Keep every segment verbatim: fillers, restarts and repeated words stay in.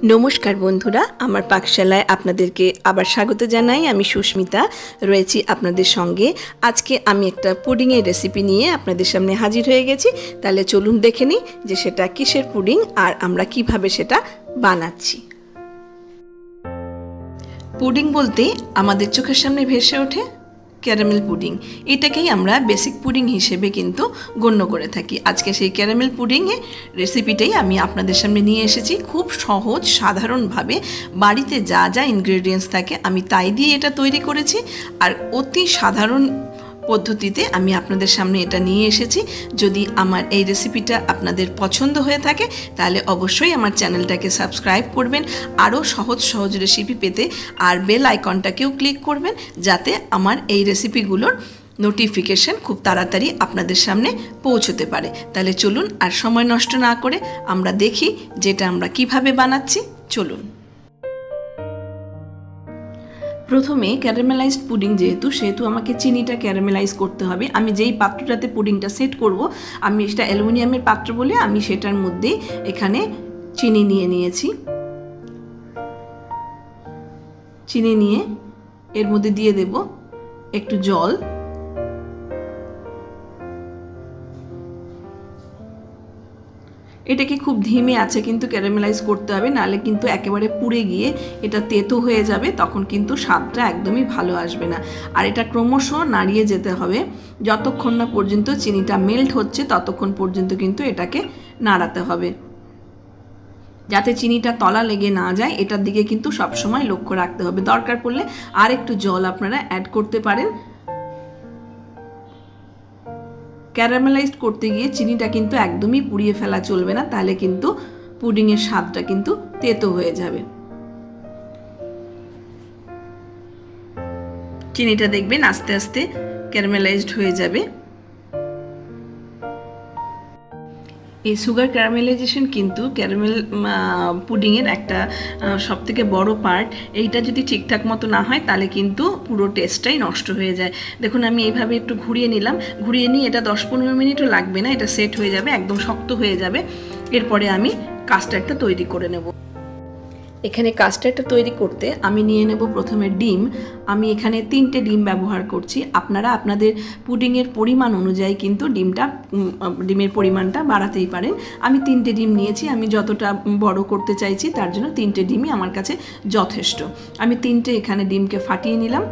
नमस्कार बंधुरा आमार पाकशालाय आपनादेरके आबार स्वागत जानाई। आमी सुस्मिता रयेछि आपनादेर संगे। आजके आमी एकटा पुडिंगेर रेसिपि निये आपनादेर सामने हाजिर हये गेछि। ताहले चलुन देखे निई जे सेटा किसेर पुडिंग आर आमरा किभाबे सेटा बानाच्छि। पुडिंग बोलते आमादेर चोखेर सामने भेसे ओठे ক্যারামেল পুডিং। এটাকেই আমরা বেসিক পুডিং হিসেবে কিন্তু গণ্য করে থাকি। আজকে সেই ক্যারামেল পুডিংয়ের রেসিপিটাই আমি আপনাদের সামনে নিয়ে এসেছি। খুব সহজ সাধারণভাবে বাড়িতে যা যা ইনগ্রেডিয়েন্টস থাকে আমি তাই দিয়ে এটা তৈরি করেছি। আর অতি সাধারণ পদ্ধতিতে আমি আপনাদের সামনে এটা নিয়ে এসেছি। যদি আমার এই রেসিপিটা আপনাদের পছন্দ হয়ে থাকে তাহলে অবশ্যই আমার চ্যানেলটাকে সাবস্ক্রাইব করবেন, আরও সহজ সহজ রেসিপি পেতে আর বেল আইকনটাকেও ক্লিক করবেন যাতে আমার এই রেসিপিগুলোর নোটিফিকেশন খুব তাড়াতাড়ি আপনাদের সামনে পৌঁছতে পারে। তাহলে চলুন আর সময় নষ্ট না করে আমরা দেখি যেটা আমরা কিভাবে বানাচ্ছি। চলুন। প্রথমে ক্যারামেলাইজড পুডিং যেহেতু সেহেতু আমাকে চিনিটা ক্যারামেলাইজ করতে হবে। আমি যেই পাত্রটাতে পুডিংটা সেট করব, আমি সেটা অ্যালুমিনিয়ামের পাত্র বলে আমি সেটার মধ্যে এখানে চিনি নিয়ে নিয়েছি। চিনি নিয়ে এর মধ্যে দিয়ে দেব একটু জল। এটাকে খুব ধিমে আছে কিন্তু ক্যারামেলাইজ করতে হবে, নাহলে কিন্তু একেবারে পুড়ে গিয়ে এটা তেতো হয়ে যাবে, তখন কিন্তু স্বাদটা একদমই ভালো আসবে না। আর এটা ক্রমশ নাড়িয়ে যেতে হবে যতক্ষণ না পর্যন্ত চিনিটা মেল্ট হচ্ছে, ততক্ষণ পর্যন্ত কিন্তু এটাকে নাড়াতে হবে যাতে চিনিটা তলা লেগে না যায়। এটার দিকে কিন্তু সবসময় লক্ষ্য রাখতে হবে। দরকার পড়লে আর একটু জল আপনারা অ্যাড করতে পারেন। ক্যারামেলাইজড করতে গিয়ে চিনিটা কিন্তু একদমই পুড়িয়ে ফেলা চলবে না, তাহলে কিন্তু পুডিংয়ের স্বাদটা কিন্তু তেতো হয়ে যাবে। চিনিটা দেখবেন আস্তে আস্তে ক্যারামেলাইজড হয়ে যাবে। এই সুগার ক্যারামেলাইজেশন কিন্তু ক্যারামেল পুডিংয়ের একটা সবথেকে বড় পার্ট। এইটা যদি ঠিকঠাক মতো না হয় তাহলে কিন্তু পুরো টেস্টটাই নষ্ট হয়ে যায়। দেখুন আমি এইভাবে একটু ঘুরিয়ে নিলাম। ঘুরিয়ে নিয়ে এটা দশ পনেরো মিনিটও লাগবে না, এটা সেট হয়ে যাবে, একদম শক্ত হয়ে যাবে। এরপরে আমি কাস্টার্ডটা তৈরি করে নেব। এখানে কাস্টার্ডটা তৈরি করতে আমি নিয়ে নেব প্রথমে ডিম। আমি এখানে তিনটে ডিম ব্যবহার করছি। আপনারা আপনাদের পুডিংয়ের পরিমাণ অনুযায়ী কিন্তু ডিমটা ডিমের পরিমাণটা বাড়াতেই পারেন। আমি তিনটে ডিম নিয়েছি। আমি যতটা বড় করতে চাইছি তার জন্য তিনটে ডিমই আমার কাছে যথেষ্ট। আমি তিনটে এখানে ডিমকে ফাটিয়ে নিলাম।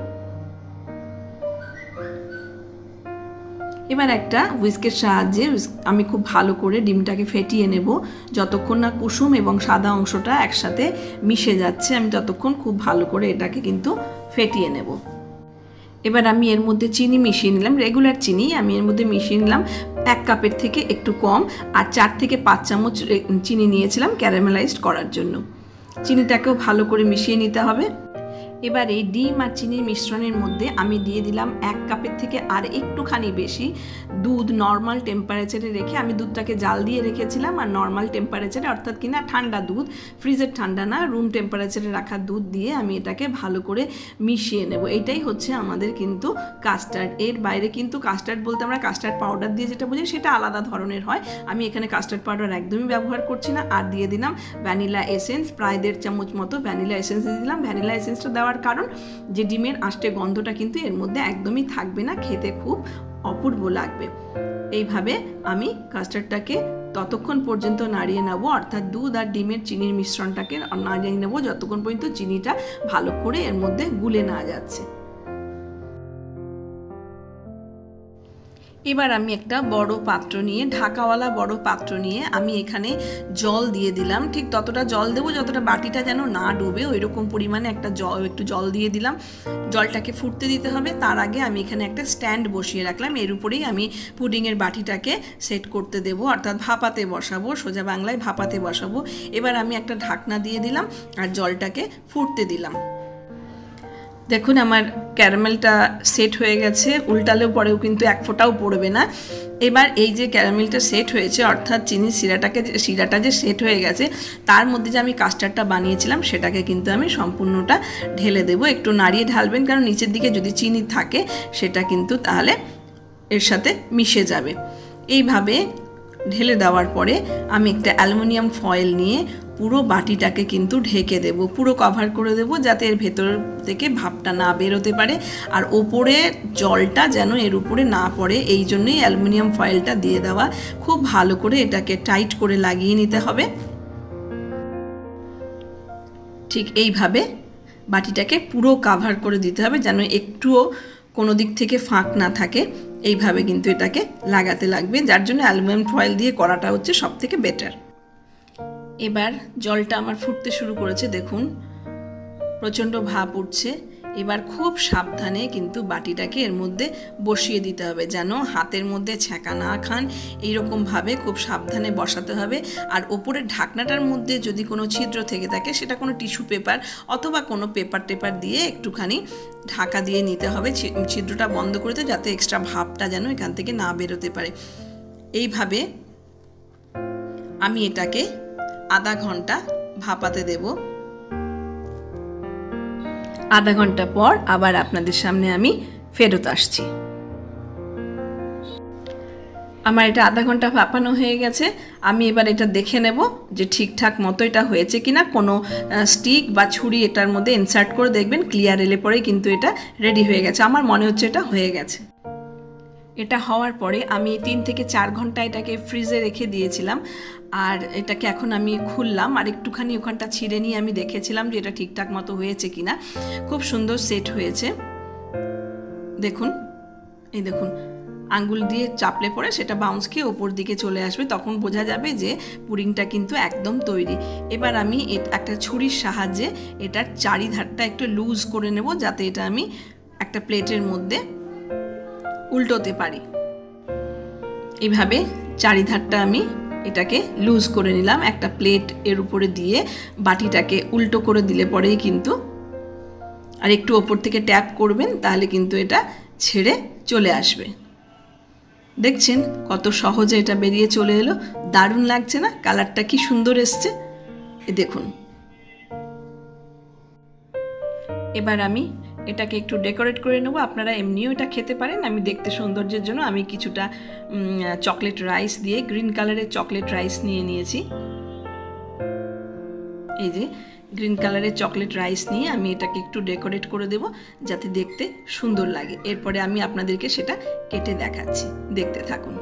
এবার একটা হুইস্কের সাহায্যে আমি খুব ভালো করে ডিমটাকে ফেটিয়ে নেব। যতক্ষণ না কুসুম এবং সাদা অংশটা একসাথে মিশে যাচ্ছে আমি ততক্ষণ খুব ভালো করে এটাকে কিন্তু ফেটিয়ে নেব। এবার আমি এর মধ্যে চিনি মিশিয়ে নিলাম। রেগুলার চিনি আমি এর মধ্যে মিশিয়ে নিলাম এক কাপের থেকে একটু কম। আর চার থেকে পাঁচ চামচ চিনি নিয়েছিলাম ক্যারামেলাইজড করার জন্য। চিনিটাকেও ভালো করে মিশিয়ে নিতে হবে। এবার এই ডিম আর চিনির মিশ্রণের মধ্যে আমি দিয়ে দিলাম এক কাপের থেকে আর একটুখানি বেশি দুধ। নর্মাল টেম্পারেচারে রেখে আমি দুধটাকে জাল দিয়ে রেখেছিলাম, আর নর্মাল টেম্পারেচারে অর্থাৎ কিনা ঠান্ডা দুধ, ফ্রিজের ঠান্ডা না, রুম টেম্পারেচারে রাখা দুধ দিয়ে আমি এটাকে ভালো করে মিশিয়ে নেব। এটাই হচ্ছে আমাদের কিন্তু কাস্টার্ড। এর বাইরে কিন্তু কাস্টার্ড বলতে আমরা কাস্টার্ড পাউডার দিয়ে যেটা বুঝি সেটা আলাদা ধরনের হয়। আমি এখানে কাস্টার্ড পাউডার একদমই ব্যবহার করছি না। আর দিয়ে দিলাম ভ্যানিলা এসেন্স, প্রায় দেড় চামচ মতো ভ্যানিলা এসেন্স দিয়ে দিলাম। ভ্যানিলা এসেন্সটা দেওয়ার কারণ যে ডিমের আষ্টে গন্ধটা কিন্তু এর মধ্যে একদমই থাকবে না, খেতে খুব অপূর্ব লাগবে। এইভাবে আমি কাস্টার্ডটাকে ততক্ষণ পর্যন্ত নাড়িয়ে নেব, অর্থাৎ দুধ আর ডিমের চিনির মিশ্রণটাকে নাড়িয়ে নেব যতক্ষণ পর্যন্ত চিনিটা ভালো করে এর মধ্যে গুলে না যাচ্ছে। এবার আমি একটা বড় পাত্র নিয়ে, ঢাকাওয়ালা বড় পাত্র নিয়ে আমি এখানে জল দিয়ে দিলাম। ঠিক ততটা জল দেবো যতটা বাটিটা যেন না ডুবে, ওই রকম পরিমাণে একটা জল একটু জল দিয়ে দিলাম। জলটাকে ফুটতে দিতে হবে। তার আগে আমি এখানে একটা স্ট্যান্ড বসিয়ে রাখলাম। এর উপরেই আমি পুডিংয়ের বাটিটাকে সেট করতে দেবো, অর্থাৎ ভাপাতে বসাবো, সোজা বাংলায় ভাপাতে বসাবো। এবার আমি একটা ঢাকনা দিয়ে দিলাম আর জলটাকে ফুটতে দিলাম। দেখুন আমার ক্যারামেলটা সেট হয়ে গেছে, উল্টালেও পরেও কিন্তু এক ফোঁটাও পড়বে না। এবার এই যে ক্যারামেলটা সেট হয়েছে, অর্থাৎ চিনির শিরাটাকে শিরাটা যে সেট হয়ে গেছে, তার মধ্যে যে আমি কাস্টার্ডটা বানিয়েছিলাম সেটাকে কিন্তু আমি সম্পূর্ণটা ঢেলে দেবো। একটু নাড়িয়ে ঢালবেন, কারণ নিচের দিকে যদি চিনি থাকে সেটা কিন্তু তাহলে এর সাথে মিশে যাবে। এইভাবে ঢেলে দেওয়ার পরে আমি একটা অ্যালুমিনিয়াম ফয়েল নিয়ে পুরো বাটিটাকে কিন্তু ঢেকে দেব, পুরো কভার করে দেব, যাতে এর ভেতর থেকে ভাপটা না বেরোতে পারে আর ওপরে জলটা যেন এর উপরে না পড়ে। এই জন্যই অ্যালুমিনিয়াম ফয়েলটা দিয়ে দেওয়া। খুব ভালো করে এটাকে টাইট করে লাগিয়ে নিতে হবে। ঠিক এইভাবে বাটিটাকে পুরো কাভার করে দিতে হবে, যেন একটুও কোনো দিক থেকে ফাঁক না থাকে। এইভাবে কিন্তু এটাকে লাগাতে লাগবে, যার জন্য অ্যালুমিনিয়াম ফয়েল দিয়ে করাটা হচ্ছে সব থেকে বেটার। এবার জলটা আমার ফুটতে শুরু করেছে, দেখুন প্রচণ্ড ভাপ উঠছে। এবার খুব সাবধানে কিন্তু বাটিটাকে এর মধ্যে বসিয়ে দিতে হবে, যেন হাতের মধ্যে ছ্যাঁকা না খান। এইরকমভাবে খুব সাবধানে বসাতে হবে। আর ওপরের ঢাকনাটার মধ্যে যদি কোনো ছিদ্র থেকে থাকে, সেটা কোনো টিস্যু পেপার অথবা কোনো পেপার টেপার দিয়ে একটুখানি ঢাকা দিয়ে নিতে হবে, ছিদ্রটা বন্ধ করে দিতে, যাতে এক্সট্রা ভাপটা যেন এখান থেকে না বেরোতে পারে। এইভাবে আমি এটাকে আধা ঘন্টা ভাপাতে দেব। আধা ঘন্টা পর আবার আপনাদের সামনে আমি ফেরত আসছি। আমার এটা আধা ঘন্টা ভাপানো হয়ে গেছে। আমি এবার এটা দেখে নেব যে ঠিকঠাক মতো এটা হয়েছে কিনা। কোনো স্টিক বা ছুরি এটার মধ্যে ইনসার্ট করে দেখবেন, ক্লিয়ার এলে পরেই কিন্তু এটা রেডি হয়ে গেছে। আমার মনে হচ্ছে এটা হয়ে গেছে। এটা হওয়ার পরে আমি তিন থেকে চার ঘন্টা এটাকে ফ্রিজে রেখে দিয়েছিলাম। আর এটাকে এখন আমি খুললাম, আর একটুখানি ওখানটা ছিঁড়ে নিয়ে আমি দেখেছিলাম যে এটা ঠিকঠাক মতো হয়েছে কিনা। খুব সুন্দর সেট হয়েছে, দেখুন। এই দেখুন, আঙ্গুল দিয়ে চাপলে পরে সেটা বাউন্স খেয়ে ওপর দিকে চলে আসবে, তখন বোঝা যাবে যে পুডিংটা কিন্তু একদম তৈরি। এবার আমি একটা ছুরির সাহায্যে এটার চারিধারটা একটু লুজ করে নেব, যাতে এটা আমি একটা প্লেটের মধ্যে উল্টোতে পারি। এইভাবে চারিধারটা আমি এটাকে লুজ করে নিলাম। একটা প্লেট এর উপরে দিয়ে বাটিটাকে উল্টো করে দিলে পরেই কিন্তু, আর একটু ওপর থেকে ট্যাপ করবেন, তাহলে কিন্তু এটা ছেড়ে চলে আসবে। দেখছেন কত সহজে এটা বেরিয়ে চলে এলো। দারুণ লাগছে না? কালারটা কি সুন্দর এসছে, এ দেখুন। এবার আমি এটাকে একটু ডেকোরেট করে নেব। আপনারা এমনিও এটা খেতে পারেন। আমি দেখতে সৌন্দর্যের জন্য আমি কিছুটা চকলেট রাইস দিয়ে, গ্রিন কালারের চকলেট রাইস নিয়ে নিয়েছি। এই যে গ্রিন কালারের চকলেট রাইস নিয়ে আমি এটাকে একটু ডেকোরেট করে দেব, যাতে দেখতে সুন্দর লাগে। এরপরে আমি আপনাদেরকে সেটা কেটে দেখাচ্ছি, দেখতে থাকুন।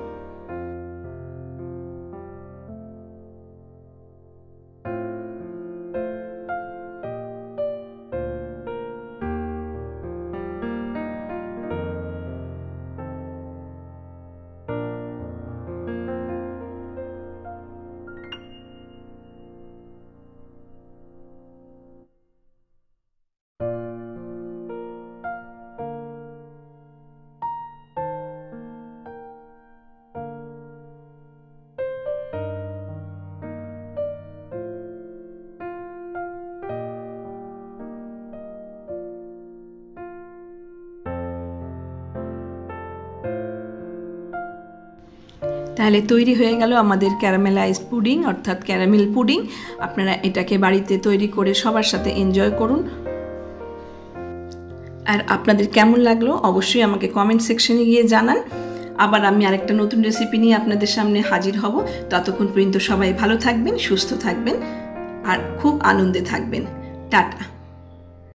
তাহলে তৈরি হয়ে গেল আমাদের ক্যারামেলাইজড পুডিং, অর্থাৎ ক্যারামেল পুডিং। আপনারা এটাকে বাড়িতে তৈরি করে সবার সাথে এনজয় করুন। আর আপনাদের কেমন লাগলো অবশ্যই আমাকে কমেন্ট সেকশনে গিয়ে জানান। আবার আমি আরেকটা নতুন রেসিপি নিয়ে আপনাদের সামনে হাজির হব। ততক্ষণ পর্যন্ত সবাই ভালো থাকবেন, সুস্থ থাকবেন আর খুব আনন্দে থাকবেন। টাটা।